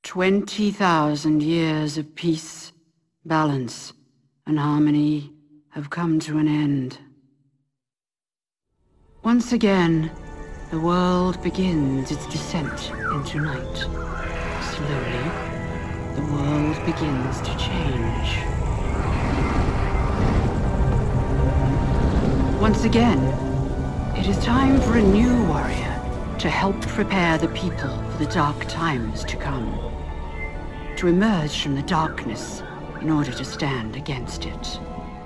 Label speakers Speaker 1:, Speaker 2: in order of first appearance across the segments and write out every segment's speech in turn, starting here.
Speaker 1: 20,000 years of peace, balance, and harmony have come to an end. Once again, the world begins its descent into night. Slowly, the world begins to change. Once again, it is time for a new warrior to help prepare the people for the dark times to come. To emerge from the darkness in order to stand against it.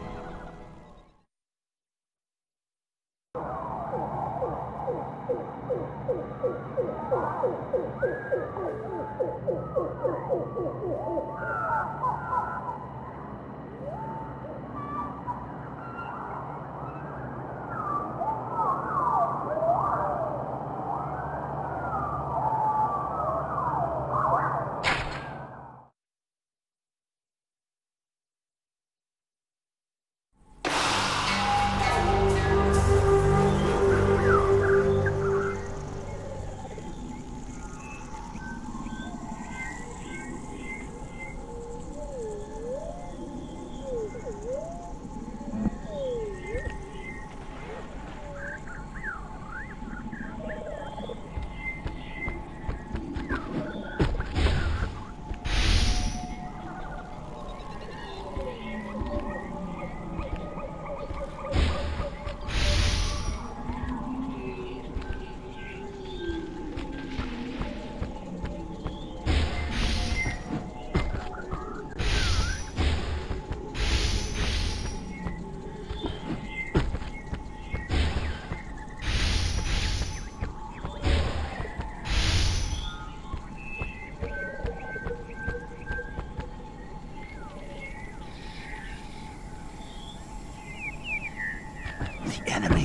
Speaker 2: Enemy.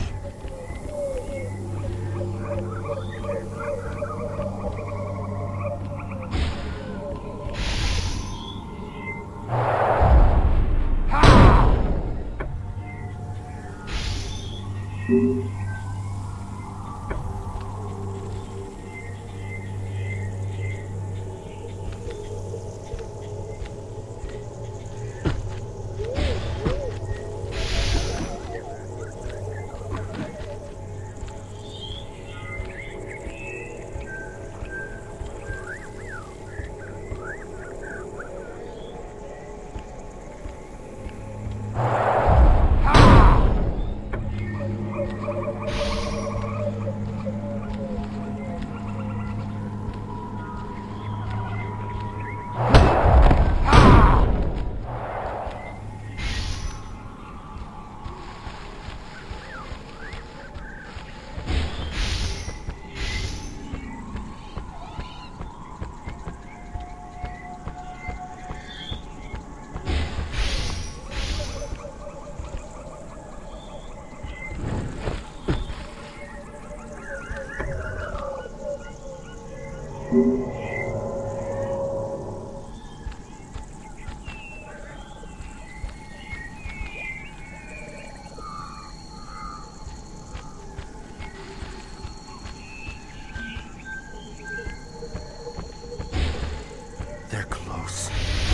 Speaker 2: They're close.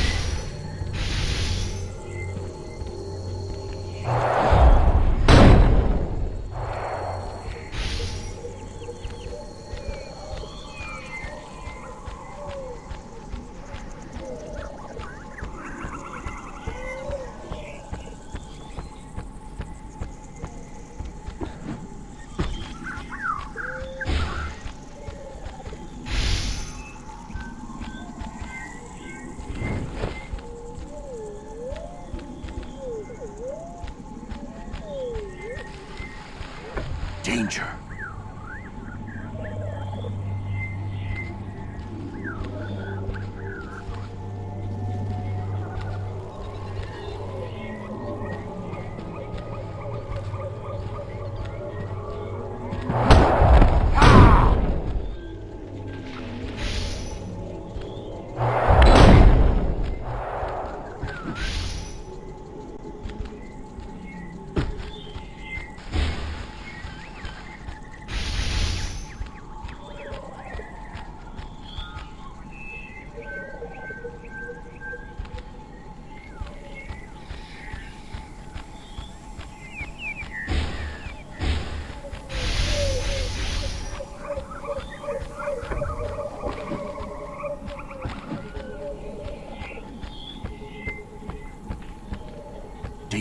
Speaker 2: Danger.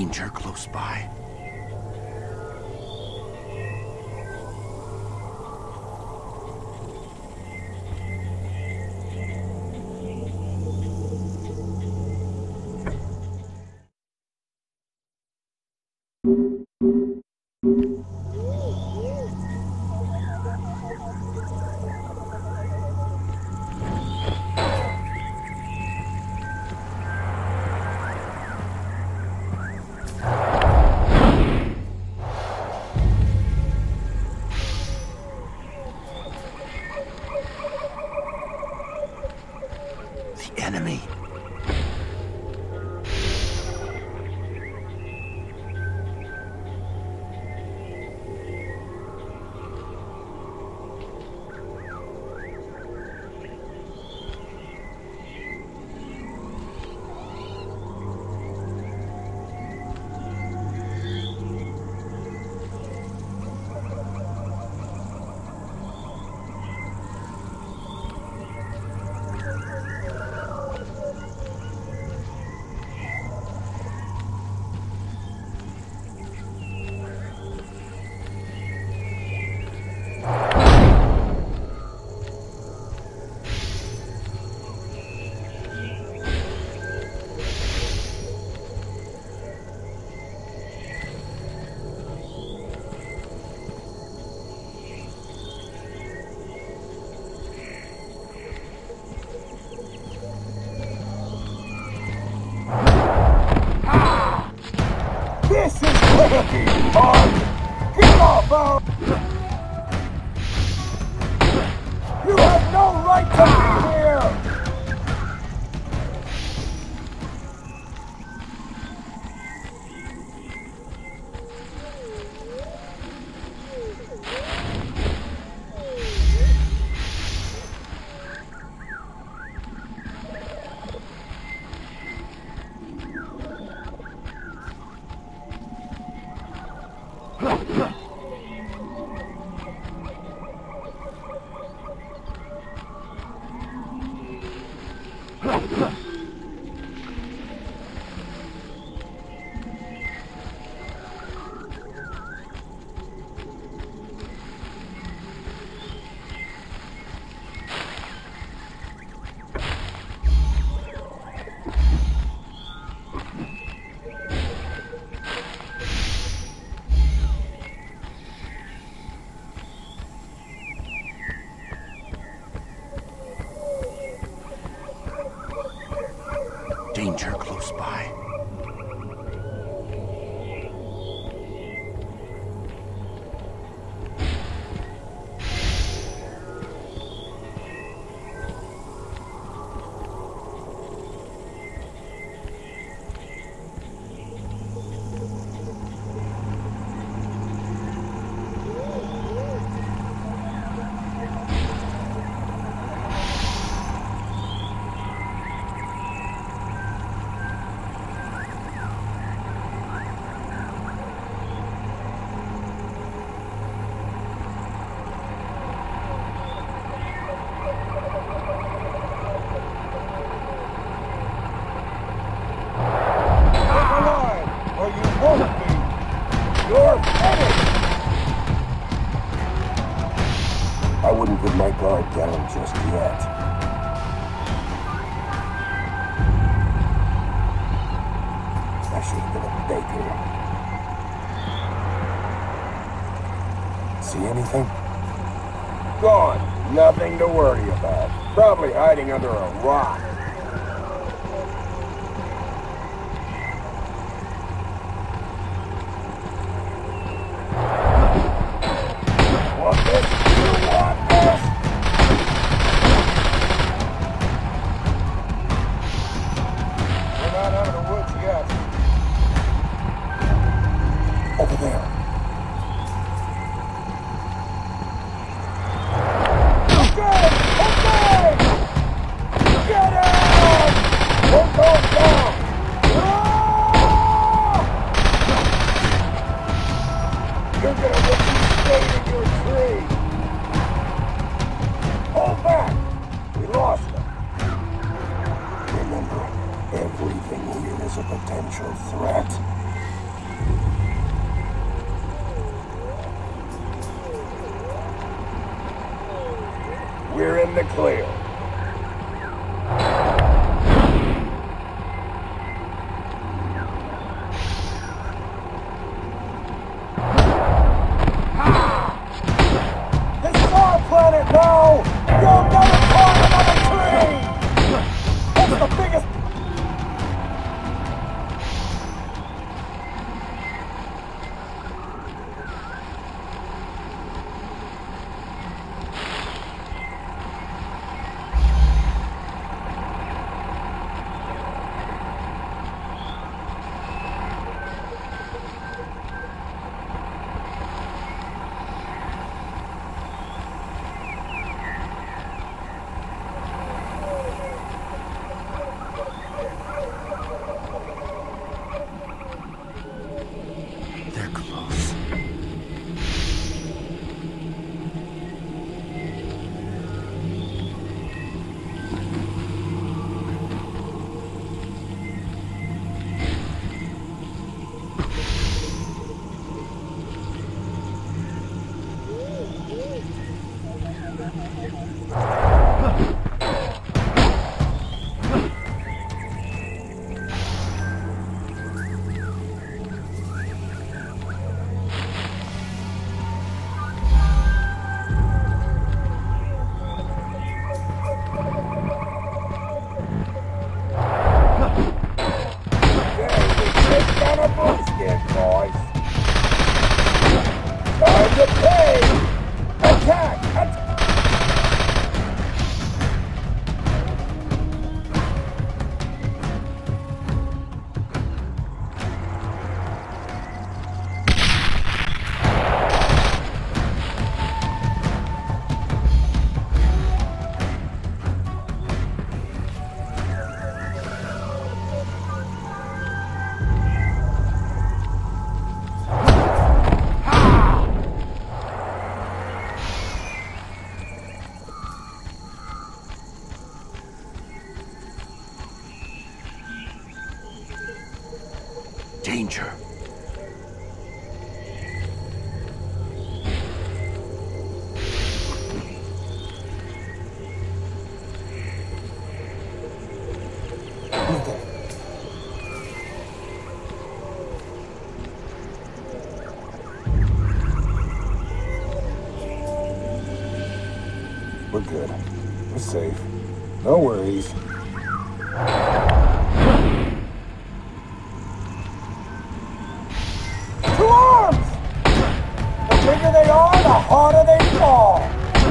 Speaker 2: Danger close by. Enemy.
Speaker 3: This is liberty, Mark! Get off our... You have no right to be here!
Speaker 2: Danger close by.
Speaker 3: I wouldn't put my guard down just yet. I should have been a baker. See anything? Gone. Nothing to worry about. Probably hiding under a rock. Over there. Okay! Okay! Get out! Don't go down! Ah! You're gonna let you stay in your tree! Hold back! We lost them. Remember, everything here is a potential threat. We're in the clear. This is our planet now! You'll never climb another tree! That's the biggest...
Speaker 2: Danger.
Speaker 3: We're good. We're safe. No worries. Two arms! The bigger they are, the harder they fall.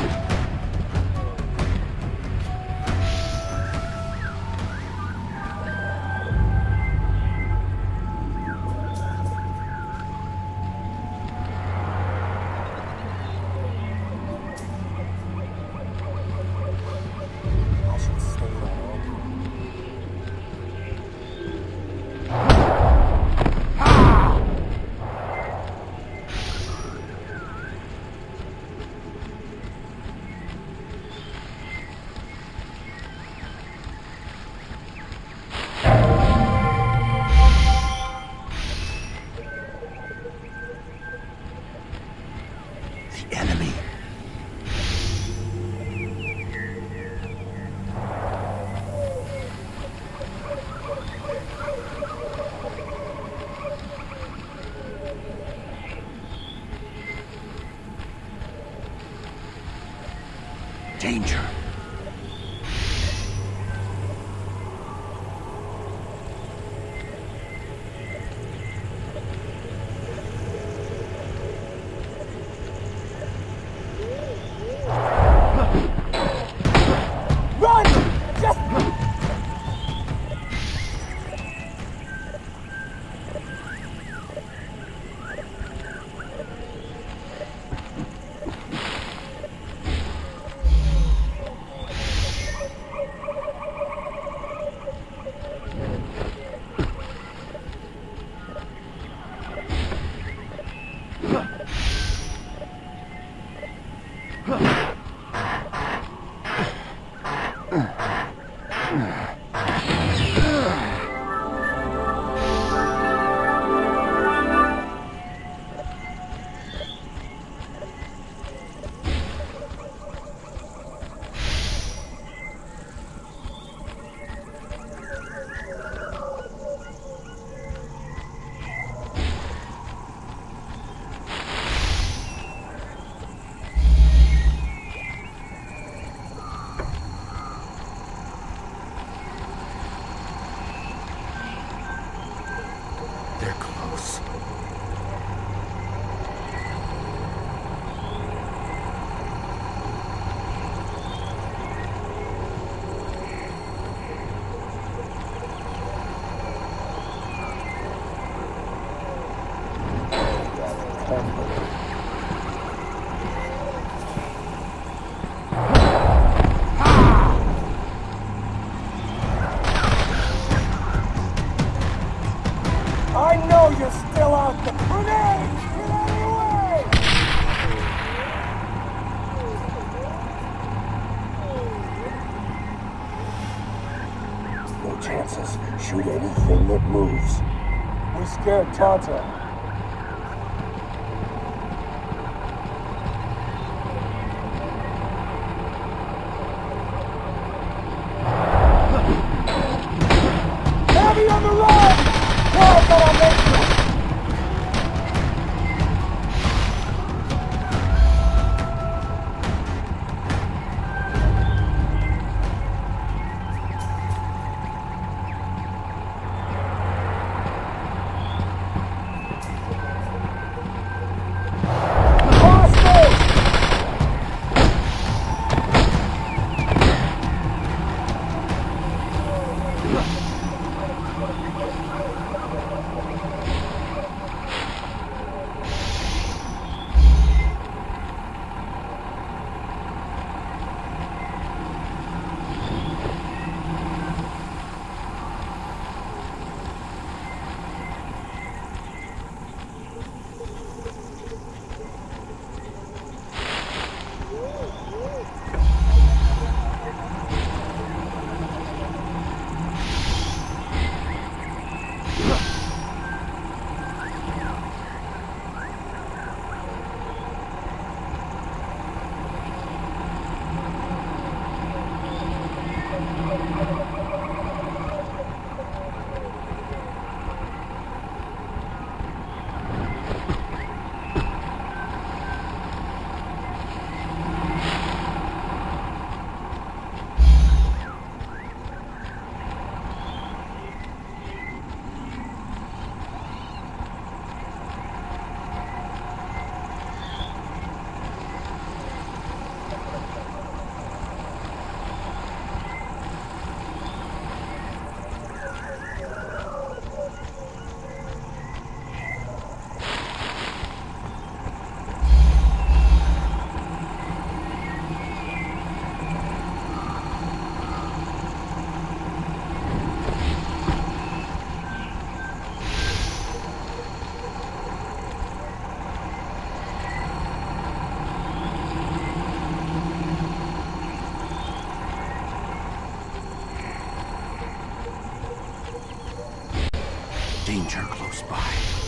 Speaker 2: Danger.
Speaker 3: Run! Just... I know you're still out there. Grenades! Get out of the way!
Speaker 2: No chances. Shoot anything that moves.
Speaker 3: We scared Tonto. Heavy on the run! God, but I'll make you!
Speaker 2: Danger close by.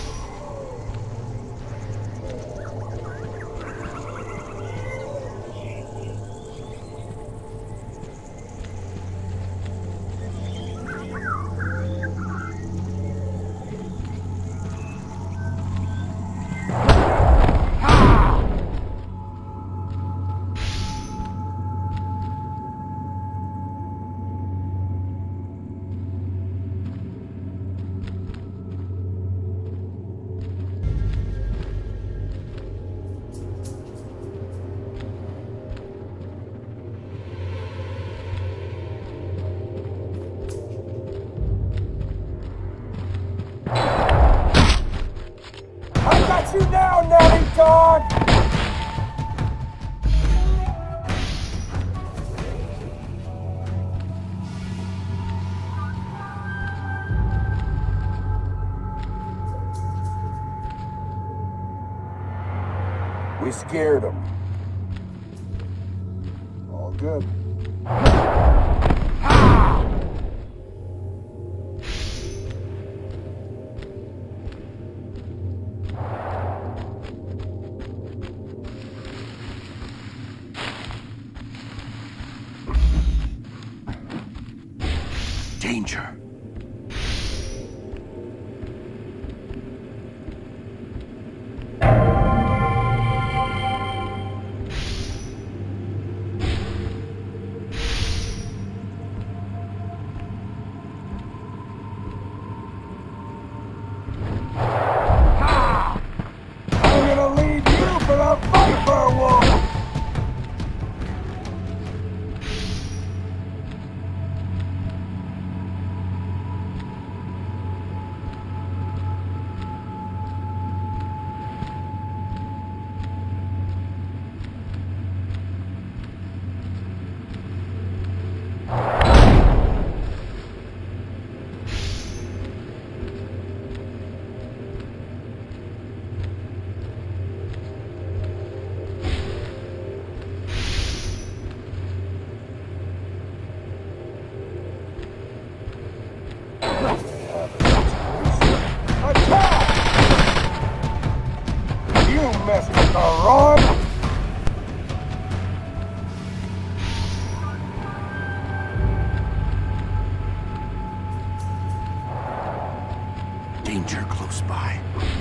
Speaker 3: You now, naughty dog!
Speaker 2: We scared him.
Speaker 3: All good.
Speaker 2: Danger. Danger close by.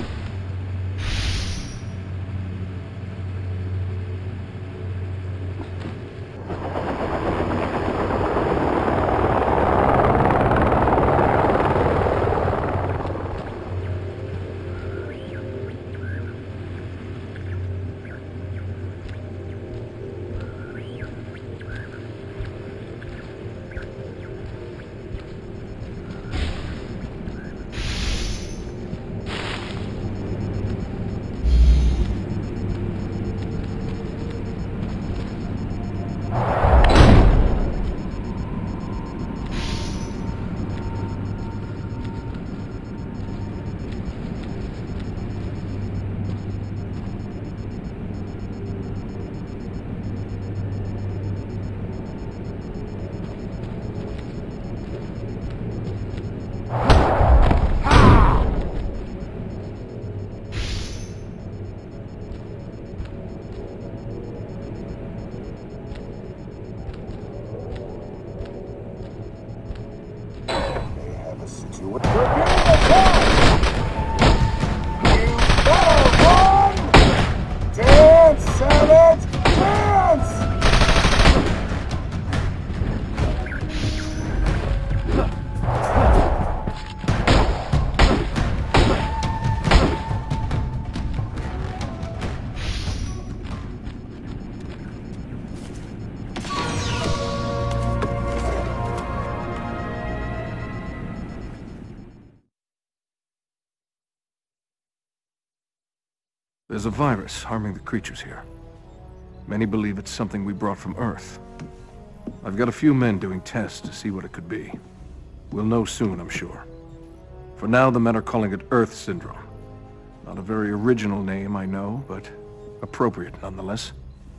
Speaker 4: There's a virus harming the creatures here. Many believe it's something we brought from Earth. I've got a few men doing tests to see what it could be. We'll know soon, I'm sure. For now, the men are calling it Earth Syndrome. Not a very original name, I know, but appropriate nonetheless.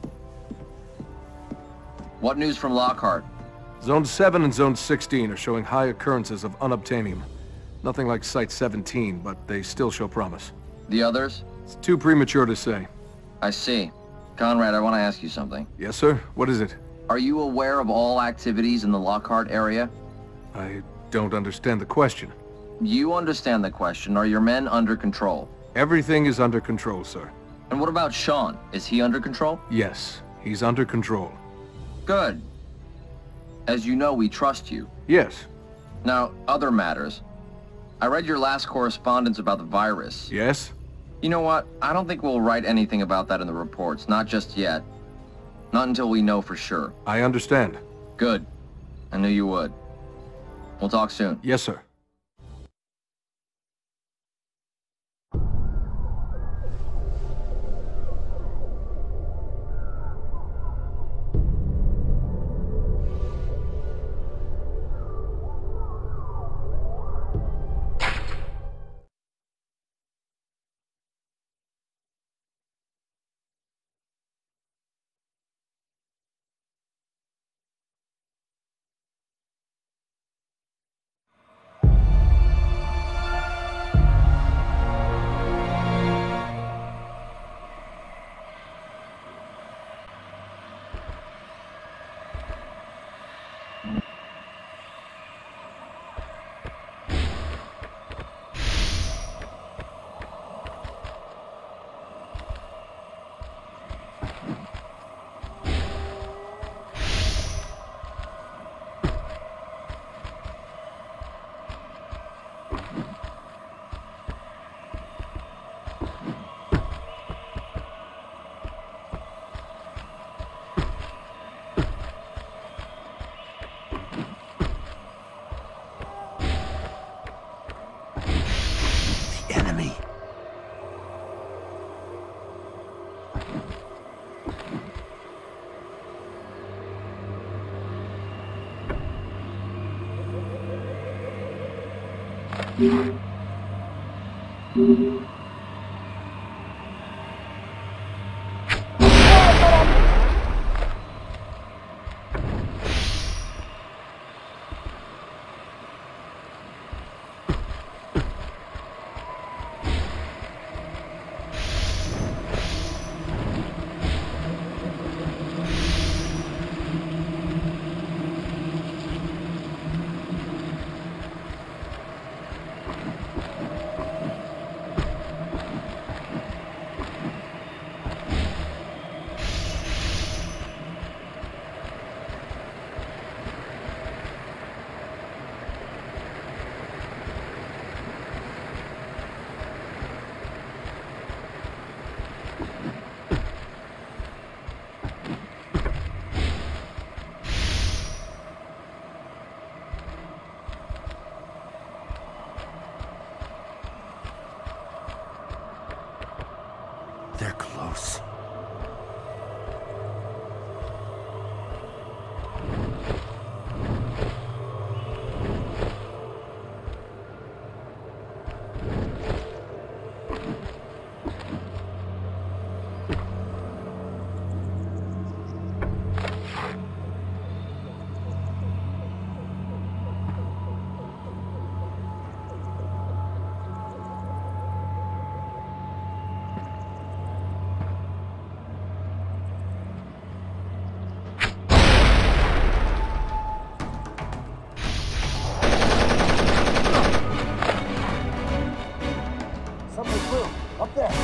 Speaker 5: What news from Lockhart?
Speaker 4: Zone 7 and Zone 16 are showing high occurrences of unobtainium. Nothing like Site 17, but they still show promise.
Speaker 5: The others?
Speaker 4: It's too premature to say.
Speaker 5: I see. Conrad, I want to ask you something.
Speaker 4: Yes, sir? What is it?
Speaker 5: Are you aware of all activities in the Lockhart area?
Speaker 4: I don't understand the question.
Speaker 5: You understand the question. Are your men under control?
Speaker 4: Everything is under control, sir.
Speaker 5: And what about Sean? Is he under control?
Speaker 4: Yes, he's under control.
Speaker 5: Good. As you know, we trust you.
Speaker 4: Yes.
Speaker 5: Now, other matters. I read your last correspondence about the virus.
Speaker 4: Yes?
Speaker 5: You know what? I don't think we'll write anything about that in the reports. Not just yet. Not until we know for sure.
Speaker 4: I understand.
Speaker 5: Good. I knew you would. We'll talk soon.
Speaker 4: Yes, sir.
Speaker 2: They're close.
Speaker 3: Up there.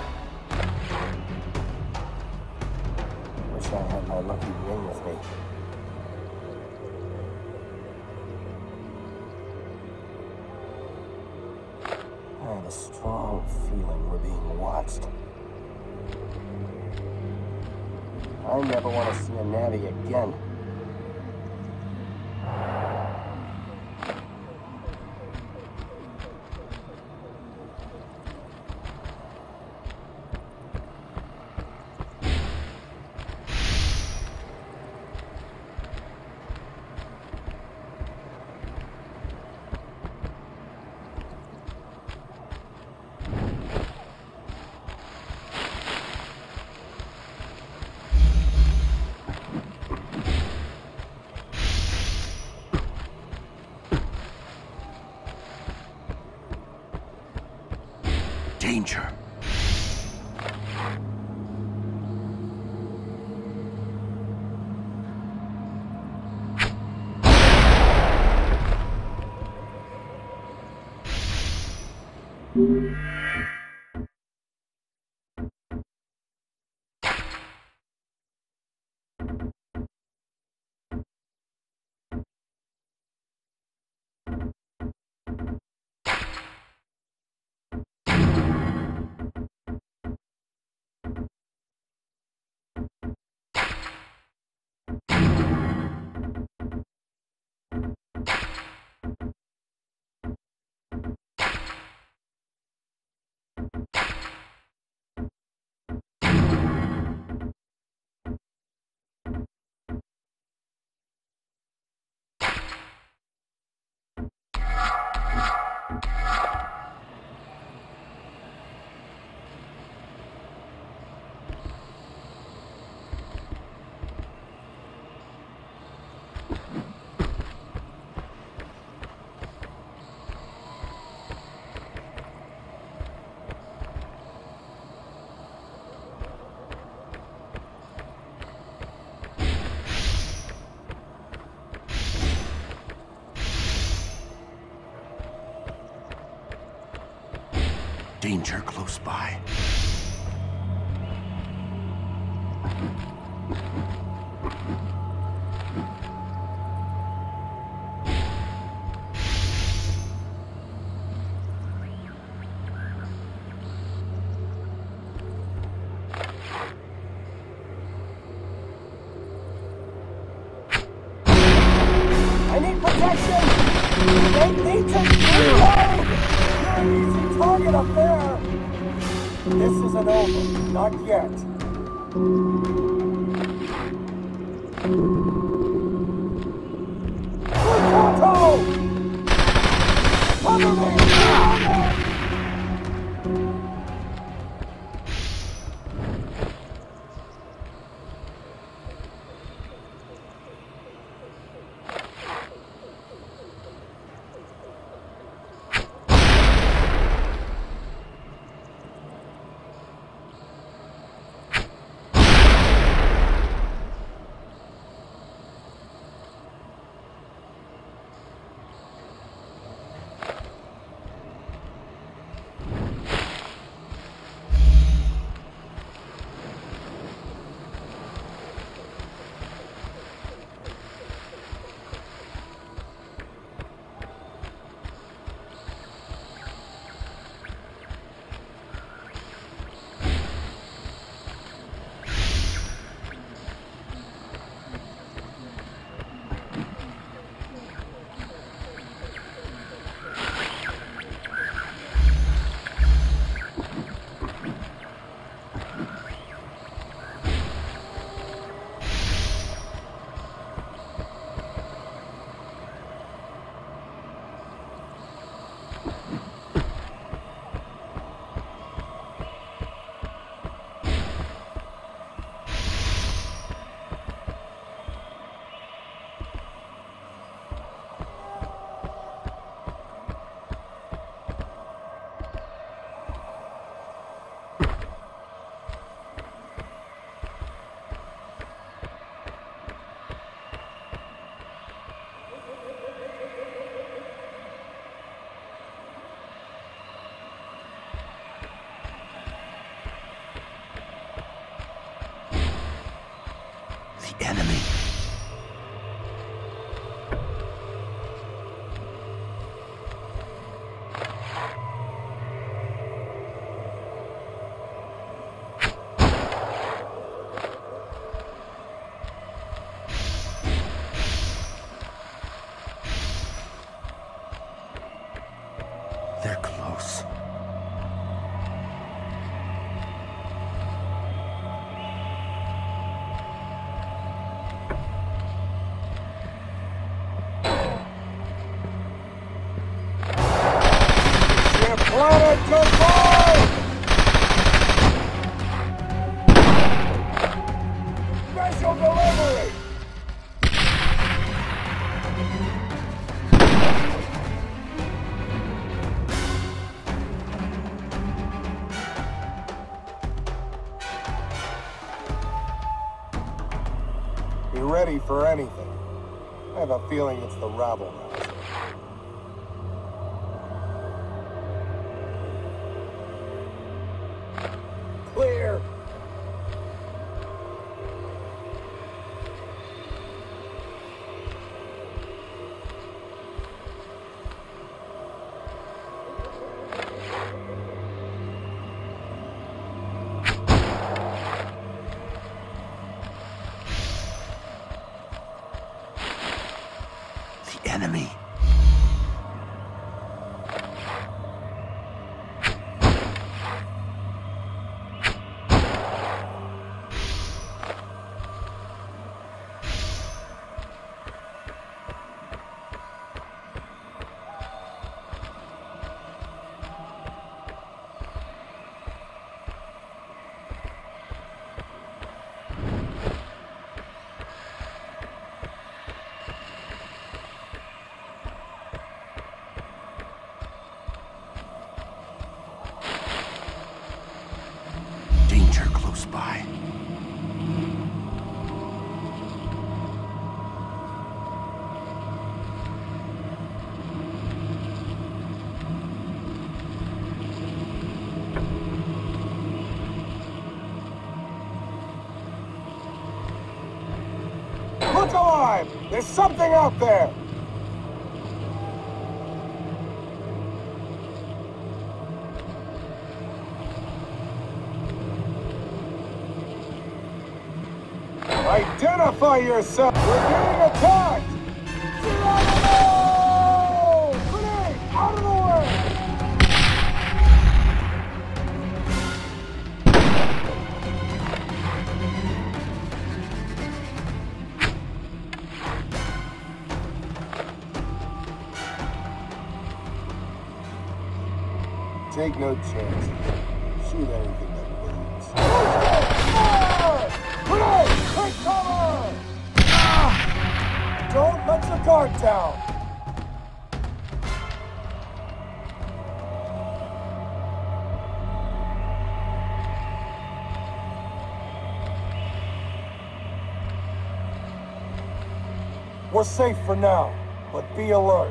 Speaker 3: Wish I had my lucky ring with me. I have a strong feeling we're being watched. I never want to see a Navi again.
Speaker 2: Danger. Danger close by.
Speaker 3: I need protection! They need to reload! You're an easy target up there! This isn't over. Not yet. Ricardo! Cover me!
Speaker 2: They're close.
Speaker 3: Planet goodbye! Special delivery! Be ready for anything. I have a feeling it's the rabble now. Clear.
Speaker 2: The enemy. Danger close by.
Speaker 3: Look alive! There's something out there! Identify yourself! We're getting attacked! Geronimo! Grenade! Out of the way! Take no chances. Shoot anything that moves. Fire! Grenade! Take cover! Don't let your guard down! We're safe for now, but be alert.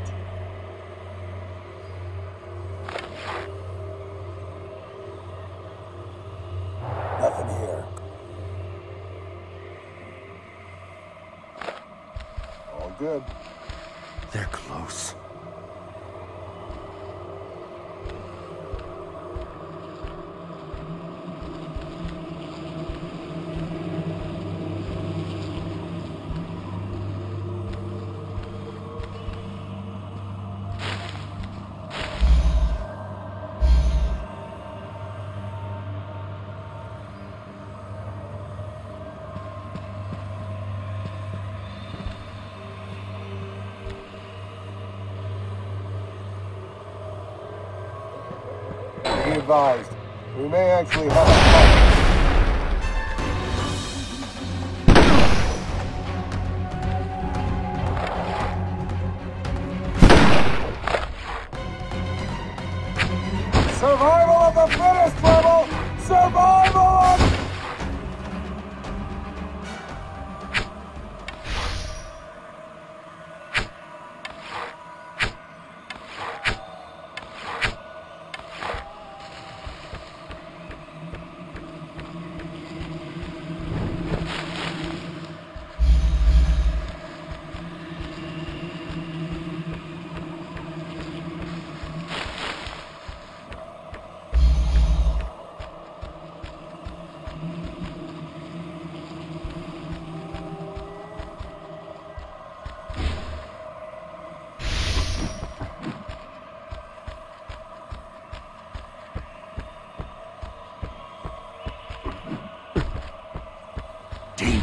Speaker 3: Nothing here. All good.
Speaker 2: They're close.
Speaker 3: Be advised, we may actually have a fight. Survival of the fittest, Rebel! Survival!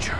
Speaker 2: Danger.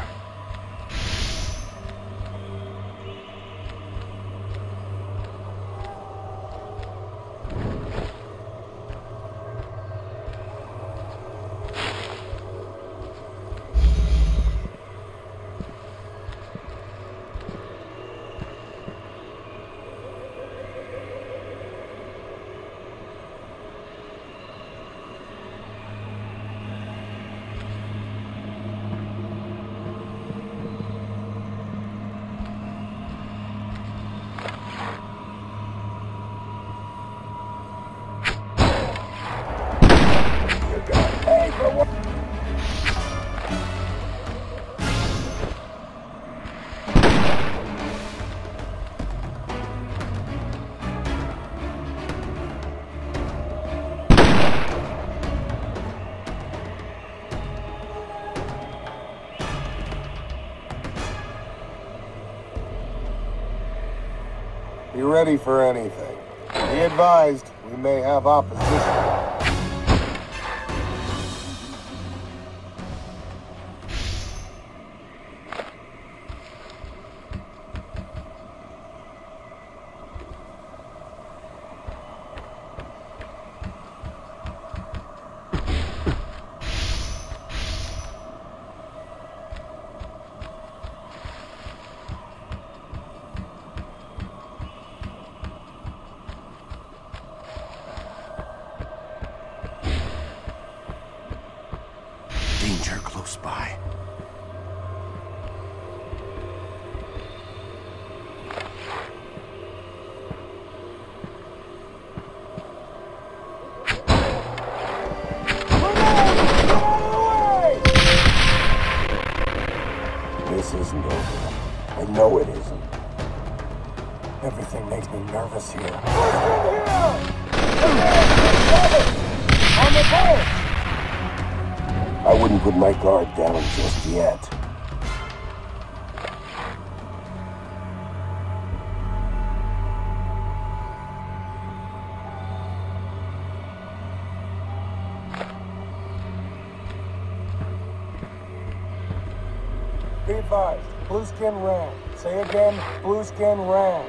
Speaker 3: Be ready for anything. Be advised, we may have opposition.
Speaker 2: Danger close by.
Speaker 3: This isn't over. I know it isn't. Everything makes me nervous here. On the boat! I wouldn't put my guard down just yet. Be advised, blue skin ram. Say again, blue skin ram.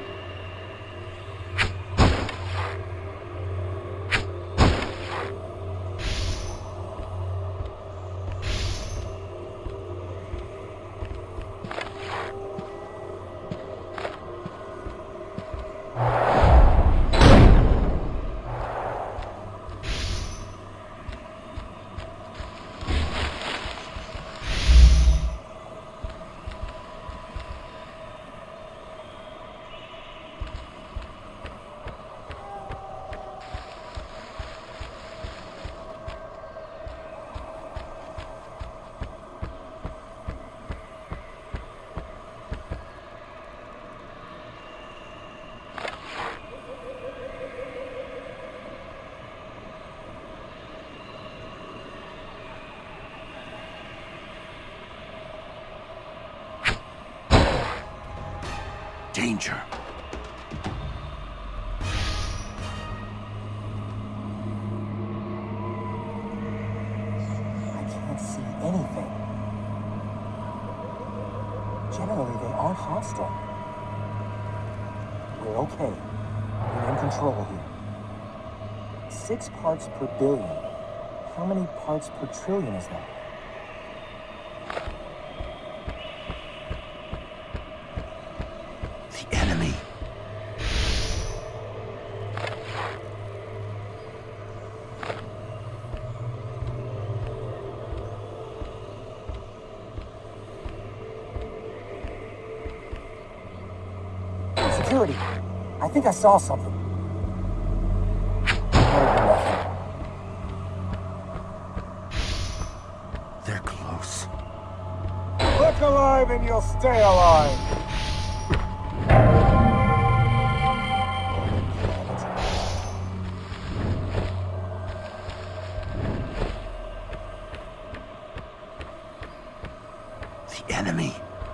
Speaker 2: Danger.
Speaker 3: I can't see anything. Generally, they are hostile. We're okay. We're in control here. 6 parts per billion. How many parts per trillion is that?
Speaker 2: The enemy.
Speaker 3: Security. I think I saw something. Nothing.
Speaker 2: They're close.
Speaker 3: Look alive and you'll stay alive.
Speaker 2: The enemy.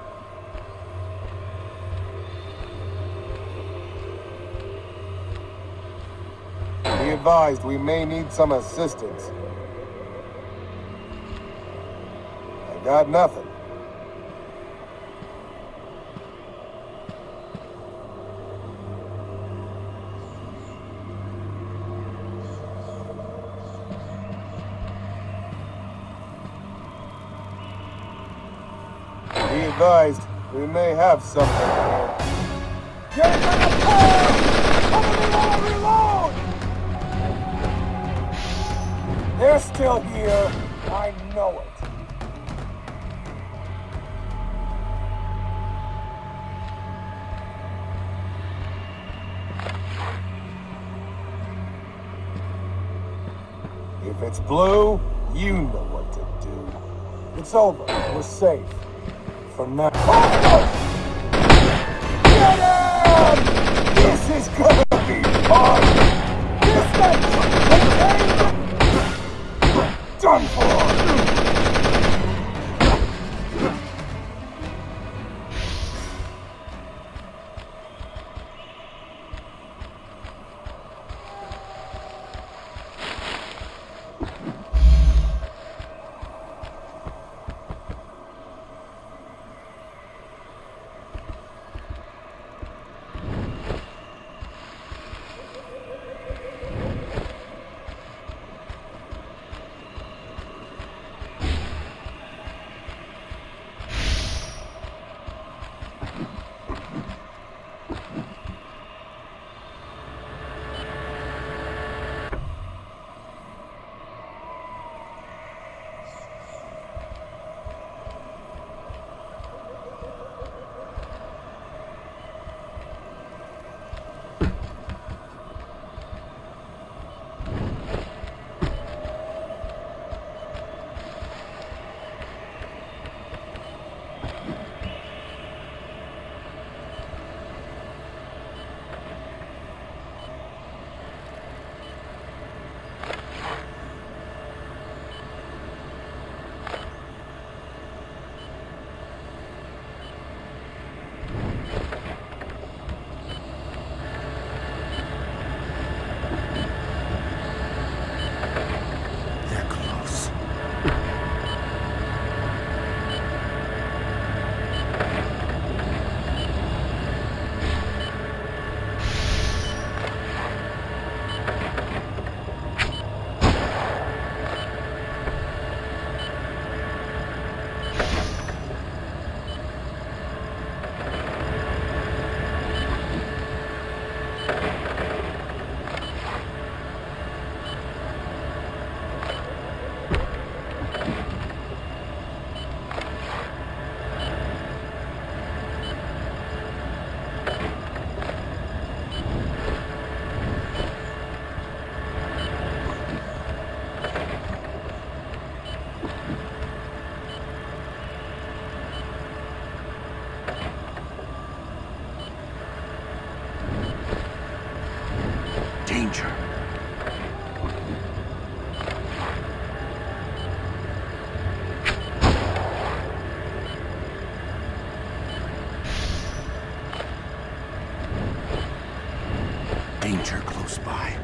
Speaker 3: Be advised, we may need some assistance. I got nothing. advised. We may have something here. You're gonna pull! Cover me while I reload! They're still here. I know it. If it's blue, you know what to do. It's over. We're safe. For now. Get him! This is gonna be fun! Distance! Done for!
Speaker 2: Danger close by.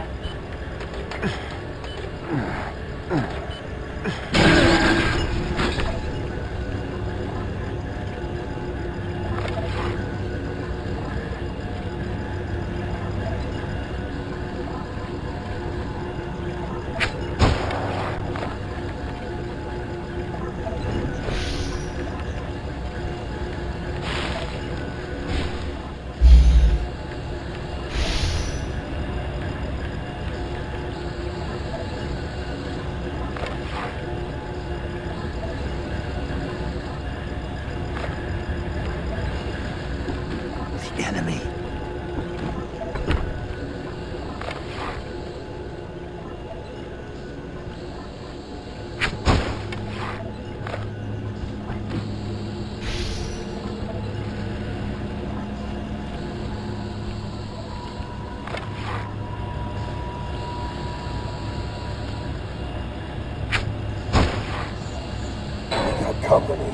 Speaker 2: Enemy.
Speaker 3: We got company.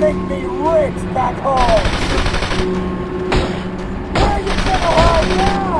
Speaker 3: make me rich back home! Where are you gonna hide now?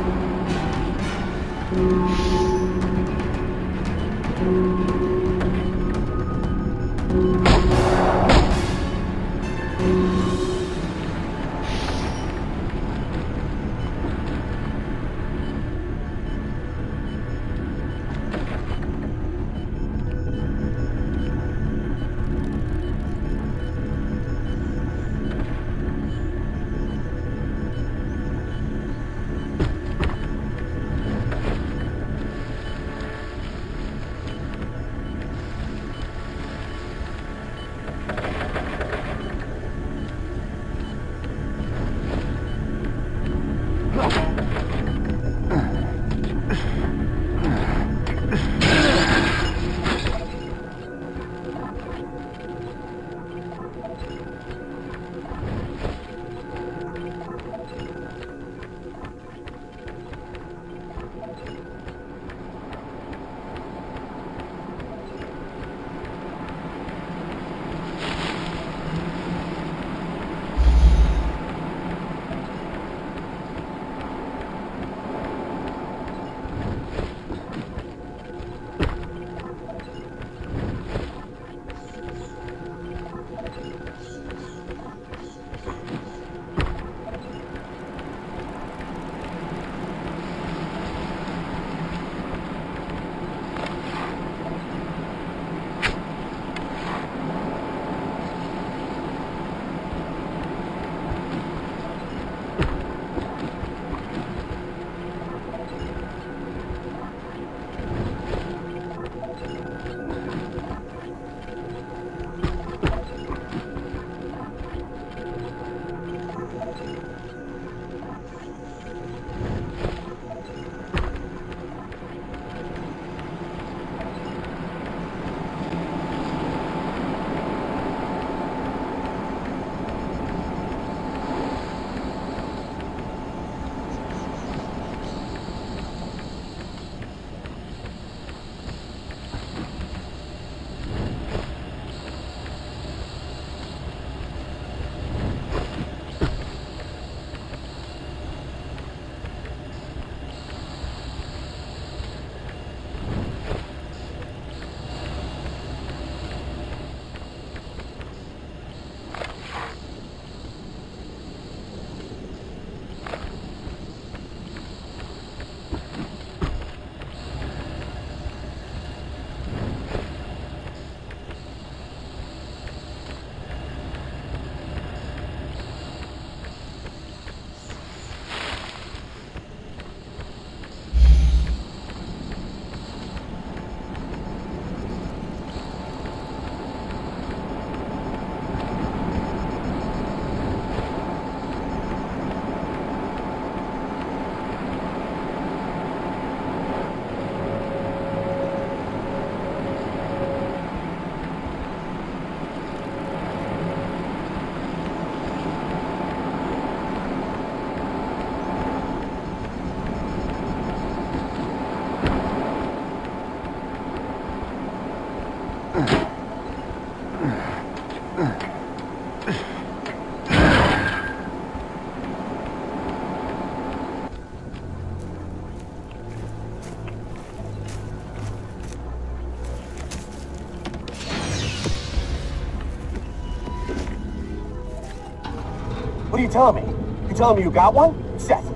Speaker 3: What are you telling me? You telling me you got one? Seth,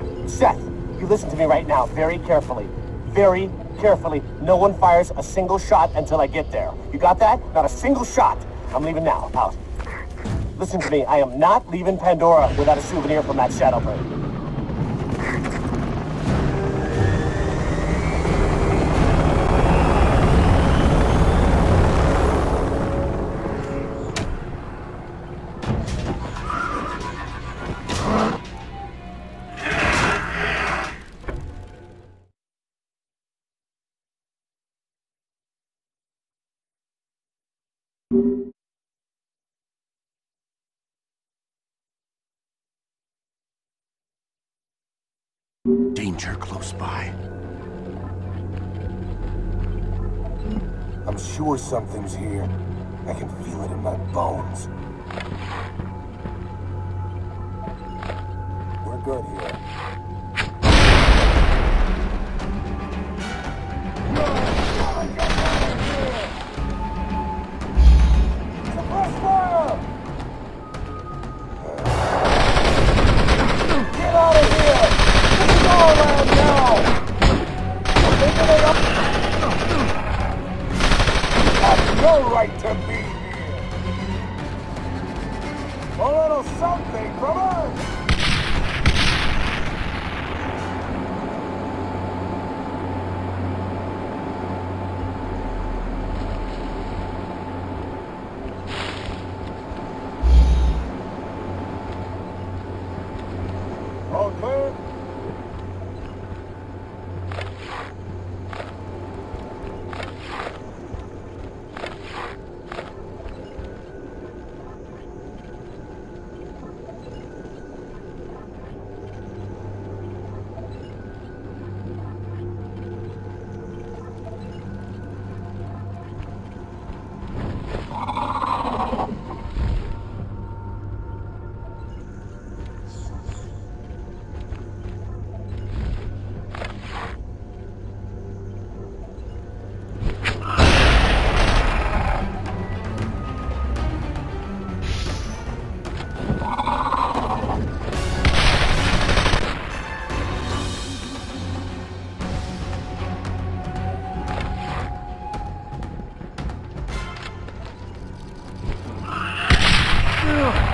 Speaker 3: you listen to me right now, very carefully. Very carefully. No one fires a single shot until I get there. You got that? Not a single shot. I'm leaving now. Out. Listen to me, I am not leaving Pandora without a souvenir from that shadow bird.
Speaker 2: Danger close by.
Speaker 3: I'm sure something's here. I can feel it in my bones. steal something from Earth! All clear?
Speaker 4: Ugh.